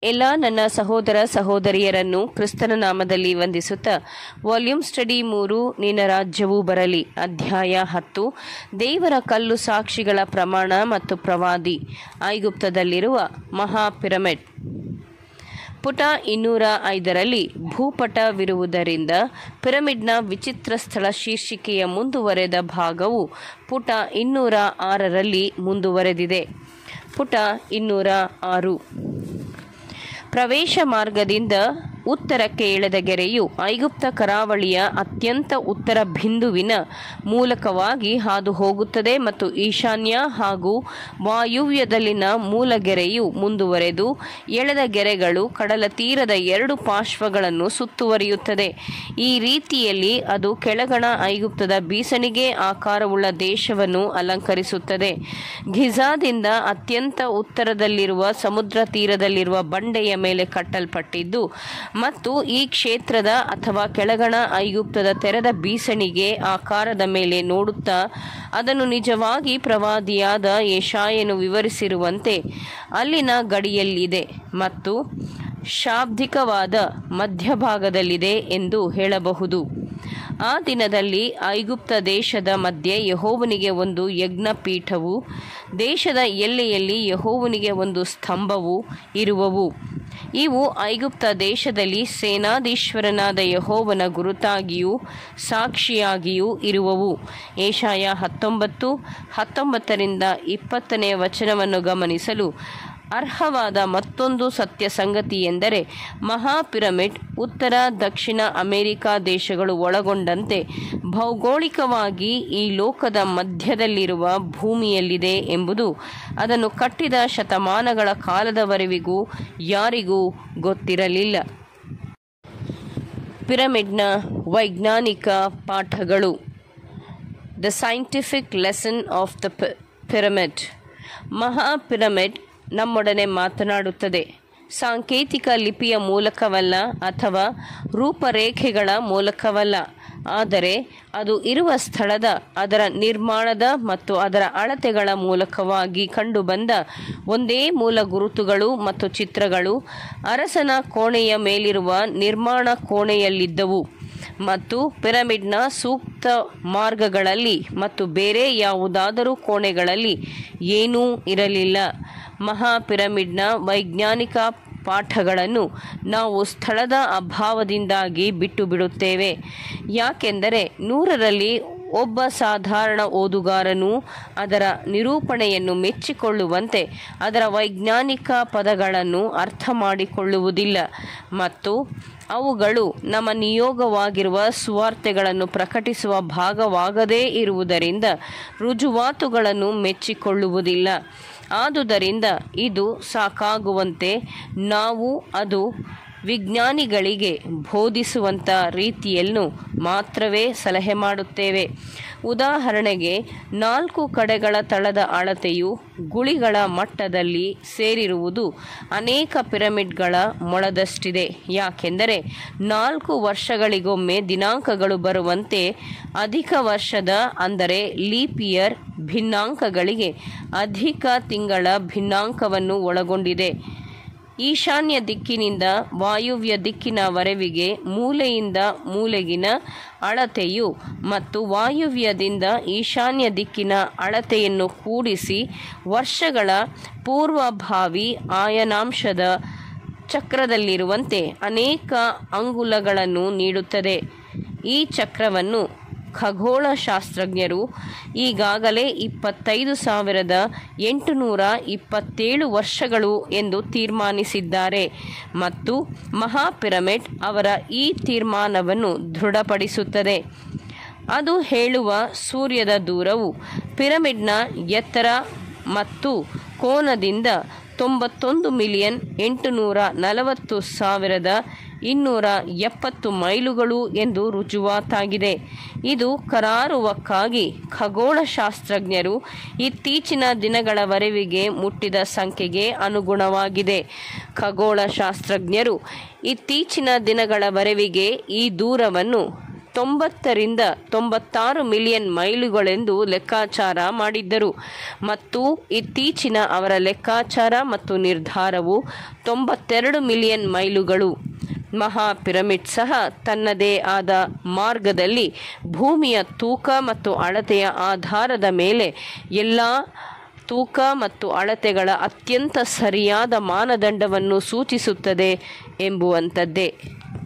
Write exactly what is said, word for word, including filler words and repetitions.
ಎಲ್ಲ ನನ್ನ ಸಹೋದರ ಸಹೋದರಿಯರನ್ನು ಕ್ರಿಸ್ತನ ನಾಮದಲ್ಲಿ ವಂದಿಸುತ್ತಾ ವಾಲ್ಯೂಮ್ ಸ್ಟಡಿ ಮೂರು ನಿನ್ನ ರಾಜ್ಯವು ಬರಲಿ ಅಧ್ಯಾಯ ಹತ್ತು ದೇವರ ಕಲ್ಲು ಸಾಕ್ಷಿಗಳ ಪ್ರಮಾಣ ಮತ್ತು ಪ್ರವಾದಿ ಐಗುಪ್ತದಲ್ಲಿರುವ ಮಹಾ ಪಿರಮಿಡ್. ಪುಟ ಇನ್ನೂರ ಐದರಲ್ಲಿ ಭೂಪಟವಿರುವುದರಿಂದ ಪಿರಮಿಡ್ನ ವಿಚಿತ್ರ ಸ್ಥಳ ಶೀರ್ಷಿಕೆಯ ಮುಂದುವರೆದ ಭಾಗವು ಪುಟ ಇನ್ನೂರ ಆರರಲ್ಲಿ ಮುಂದುವರೆದಿದೆ. ಪುಟ ಇನ್ನೂರ ಆರು. ಪ್ರವೇಶ ಮಾರ್ಗದಿಂದ ಉತ್ತರಕ್ಕೆ ಎಳೆದ ಗೆರೆಯು ಐಗುಪ್ತ ಕರಾವಳಿಯ ಅತ್ಯಂತ ಉತ್ತರ ಬಿಂದುವಿನ ಮೂಲಕವಾಗಿ ಹಾದು ಹೋಗುತ್ತದೆ ಮತ್ತು ಈಶಾನ್ಯ ಹಾಗೂ ವಾಯುವ್ಯದಲ್ಲಿನ ಮೂಲಗೆರೆಯು ಮುಂದುವರೆದು ಎಳೆದ ಗೆರೆಗಳು ಕಡಲ ತೀರದ ಎರಡು ಪಾರ್ಶ್ವಗಳನ್ನು ಸುತ್ತುವರಿಯುತ್ತದೆ. ಈ ರೀತಿಯಲ್ಲಿ ಅದು ಕೆಳಗಣ ಐಗುಪ್ತದ ಬೀಸಣಿಗೆ ಆಕಾರವುಳ್ಳ ದೇಶವನ್ನು ಅಲಂಕರಿಸುತ್ತದೆ. ಗಿಜಾದಿಂದ ಅತ್ಯಂತ ಉತ್ತರದಲ್ಲಿರುವ ಸಮುದ್ರ ತೀರದಲ್ಲಿರುವ ಬಂಡೆಯ ಮೇಲೆ ಕಟ್ಟಲ್ಪಟ್ಟಿದ್ದು ಮತ್ತು ಈ ಕ್ಷೇತ್ರದ ಅಥವಾ ಕೆಳಗಣ ಐಗುಪ್ತದ ತೆರೆದ ಬೀಸಣಿಗೆ ಆಕಾರದ ಮೇಲೆ ನೋಡುತ್ತಾ ಅದನ್ನು ನಿಜವಾಗಿ ಪ್ರವಾದಿಯಾದ ಯೆಶಾಯನು ವಿವರಿಸಿರುವಂತೆ ಅಲ್ಲಿನ ಗಡಿಯಲ್ಲಿದೆ ಮತ್ತು ಶಾಬ್ದಿಕವಾದ ಮಧ್ಯಭಾಗದಲ್ಲಿದೆ ಎಂದು ಹೇಳಬಹುದು. ಆ ದಿನದಲ್ಲಿ ಐಗುಪ್ತ ದೇಶದ ಮಧ್ಯೆ ಯೆಹೋವನಿಗೆ ಒಂದು ಯಜ್ಞಪೀಠವು, ದೇಶದ ಎಲ್ಲೆಯಲ್ಲಿ ಯೆಹೋವನಿಗೆ ಒಂದು ಸ್ತಂಭವು ಇರುವವು. ಇವು ಐಗುಪ್ತ ದೇಶದಲ್ಲಿ ಸೇನಾಧೀಶ್ವರನಾದ ಯೆಹೋವನ ಗುರುತಾಗಿಯೂ ಸಾಕ್ಷಿಯಾಗಿಯೂ ಇರುವವು. ಯೆಶಾಯ ಹತ್ತೊಂಬತ್ತು ಹತ್ತೊಂಬತ್ತರಿಂದ ಇಪ್ಪತ್ತನೇ ವಚನವನ್ನು ಗಮನಿಸಲು ಅರ್ಹವಾದ ಮತ್ತೊಂದು ಸತ್ಯ ಸಂಗತಿ ಎಂದರೆ ಮಹಾ ಪಿರಮಿಡ್ ಉತ್ತರ ದಕ್ಷಿಣ ಅಮೆರಿಕಾ ದೇಶಗಳು ಒಳಗೊಂಡಂತೆ ಭೌಗೋಳಿಕವಾಗಿ ಈ ಲೋಕದ ಮಧ್ಯದಲ್ಲಿರುವ ಭೂಮಿಯಲ್ಲಿದೆ ಎಂಬುದು ಅದನ್ನು ಕಟ್ಟಿದ ಶತಮಾನಗಳ ಕಾಲದವರೆವಿಗೂ ಯಾರಿಗೂ ಗೊತ್ತಿರಲಿಲ್ಲ. ಪಿರಮಿಡ್ನ ವೈಜ್ಞಾನಿಕ ಪಾಠಗಳು. The scientific lesson of the pyramid. ಮಹಾ ಪಿರಮಿಡ್ ನಮ್ಮೊಡನೆ ಮಾತನಾಡುತ್ತದೆ. ಸಾಂಕೇತಿಕ ಲಿಪಿಯ ಮೂಲಕವಲ್ಲ ಅಥವಾ ರೂಪರೇಖೆಗಳ ಮೂಲಕವಲ್ಲ, ಆದರೆ ಅದು ಇರುವ ಸ್ಥಳದ, ಅದರ ನಿರ್ಮಾಣದ ಮತ್ತು ಅದರ ಅಳತೆಗಳ ಮೂಲಕವಾಗಿ ಕಂಡುಬಂದ ಒಂದೇ ಮೂಲ ಗುರುತುಗಳು ಮತ್ತು ಚಿತ್ರಗಳು ಅರಸನ ಕೋಣೆಯ ಮೇಲಿರುವ ನಿರ್ಮಾಣ ಕೋಣೆಯಲ್ಲಿದ್ದವು ಮತ್ತು ಪಿರಮಿಡ್ನ ಸೂಕ್ತ ಮಾರ್ಗಗಳಲ್ಲಿ ಮತ್ತು ಬೇರೆ ಯಾವುದಾದರೂ ಕೋಣೆಗಳಲ್ಲಿ ಏನೂ ಇರಲಿಲ್ಲ. ಮಹಾ ಪಿರಮಿಡ್ನ ವೈಜ್ಞಾನಿಕ ಪಾಠಗಳನ್ನು ನಾವು ಸ್ಥಳದ ಅಭಾವದಿಂದಾಗಿ ಬಿಟ್ಟು ಬಿಡುತ್ತೇವೆ. ಯಾಕೆಂದರೆ ನೂರರಲ್ಲಿ ಒಬ್ಬ ಸಾಧಾರಣ ಓದುಗಾರನು ಅದರ ನಿರೂಪಣೆಯನ್ನು ಮೆಚ್ಚಿಕೊಳ್ಳುವಂತೆ ಅದರ ವೈಜ್ಞಾನಿಕ ಪದಗಳನ್ನು ಅರ್ಥ ಮಾಡಿಕೊಳ್ಳುವುದಿಲ್ಲ ಮತ್ತು ಅವುಗಳು ನಮ್ಮ ನಿಯೋಗವಾಗಿರುವ ಸುವಾರ್ತೆಗಳನ್ನು ಪ್ರಕಟಿಸುವ ಭಾಗವಾಗದೇ ಇರುವುದರಿಂದ ರುಜುವಾತುಗಳನ್ನು ಮೆಚ್ಚಿಕೊಳ್ಳುವುದಿಲ್ಲ. ಆದುದರಿಂದ ಇದು ಸಾಕಾಗುವಂತೆ ನಾವು ಅದು ವಿಜ್ಞಾನಿಗಳಿಗೆ ಬೋಧಿಸುವಂಥ ರೀತಿಯನ್ನು ಮಾತ್ರವೇ ಸಲಹೆ ಮಾಡುತ್ತೇವೆ. ಉದಾಹರಣೆಗೆ, ನಾಲ್ಕು ಕಡೆಗಳ ತಳದ ಅಳತೆಯು ಗುಳಿಗಳ ಮಟ್ಟದಲ್ಲಿ ಸೇರಿರುವುದು ಅನೇಕ ಪಿರಮಿಡ್ಗಳ ಮೊಳದಷ್ಟಿದೆ. ಯಾಕೆಂದರೆ ನಾಲ್ಕು ವರ್ಷಗಳಿಗೊಮ್ಮೆ ದಿನಾಂಕಗಳು ಬರುವಂತೆ ಅಧಿಕ ವರ್ಷದ ಅಂದರೆ ಲೀಪ್ ಇಯರ್ ಭಿನ್ನಾಂಕಗಳಿಗೆ ಅಧಿಕ ತಿಂಗಳ ಭಿನ್ನಾಂಕವನ್ನು ಒಳಗೊಂಡಿದೆ. ಈಶಾನ್ಯ ದಿಕ್ಕಿನಿಂದ ವಾಯುವ್ಯ ದಿಕ್ಕಿನವರೆವಿಗೆ ಮೂಲೆಯಿಂದ ಮೂಲೆಗಿನ ಅಳತೆಯು ಮತ್ತು ವಾಯುವ್ಯದಿಂದ ಈಶಾನ್ಯ ದಿಕ್ಕಿನ ಅಳತೆಯನ್ನು ಕೂಡಿಸಿ ವರ್ಷಗಳ ಪೂರ್ವಭಾವಿ ಆಯನಾಂಶದ ಚಕ್ರದಲ್ಲಿರುವಂತೆ ಅನೇಕ ಅಂಗುಲಗಳನ್ನು ನೀಡುತ್ತದೆ. ಈ ಚಕ್ರವನ್ನು ಖಗೋಳಶಾಸ್ತ್ರಜ್ಞರು ಈಗಾಗಲೇ ಇಪ್ಪತ್ತೈದು ಸಾವಿರದ ಎಂಟುನೂರ ಇಪ್ಪತ್ತೇಳು ವರ್ಷಗಳು ಎಂದು ತೀರ್ಮಾನಿಸಿದ್ದಾರೆ ಮತ್ತು ಮಹಾ ಪಿರಮಿಡ್ ಅವರ ಈ ತೀರ್ಮಾನವನ್ನು ದೃಢಪಡಿಸುತ್ತದೆ. ಅದು ಹೇಳುವ ಸೂರ್ಯದ ದೂರವು ಪಿರಮಿಡ್ನ ಎತ್ತರ ಮತ್ತು ಕೋನದಿಂದ ತೊಂಬತ್ತೊಂದು ಮಿಲಿಯನ್ ಎಂಟುನೂರ ನಲವತ್ತು ಸಾವಿರದ ಇನ್ನೂರ ಎಪ್ಪತ್ತು ಮೈಲುಗಳು ಎಂದು ರುಜುವಾತಾಗಿದೆ. ಇದು ಕರಾರುವಕ್ಕಾಗಿ ಖಗೋಳಶಾಸ್ತ್ರಜ್ಞರು ಇತ್ತೀಚಿನ ದಿನಗಳವರೆವಿಗೆ ಮುಟ್ಟಿದ ಸಂಖ್ಯೆಗೆ ಅನುಗುಣವಾಗಿದೆ. ಖಗೋಳಶಾಸ್ತ್ರಜ್ಞರು ಇತ್ತೀಚಿನ ದಿನಗಳವರೆವಿಗೆ ಈ ದೂರವನ್ನು ತೊಂಬತ್ತರಿಂದ ತೊಂಬತ್ತಾರು ಮಿಲಿಯನ್ ಮೈಲುಗಳೆಂದು ಲೆಕ್ಕಾಚಾರ ಮಾಡಿದ್ದರು ಮತ್ತು ಇತ್ತೀಚಿನ ಅವರ ಲೆಕ್ಕಾಚಾರ ಮತ್ತು ನಿರ್ಧಾರವು ತೊಂಬತ್ತೆರಡು ಮಿಲಿಯನ್ ಮೈಲುಗಳು. ಮಹಾ ಪಿರಮಿಡ್ ಸಹ ತನ್ನದೇ ಆದ ಮಾರ್ಗದಲ್ಲಿ ಭೂಮಿಯ ತೂಕ ಮತ್ತು ಅಳತೆಯ ಆಧಾರದ ಮೇಲೆ ಎಲ್ಲ ತೂಕ ಮತ್ತು ಅಳತೆಗಳ ಅತ್ಯಂತ ಸರಿಯಾದ ಮಾನದಂಡವನ್ನು ಸೂಚಿಸುತ್ತದೆ ಎಂಬುವಂಥದ್ದೇ.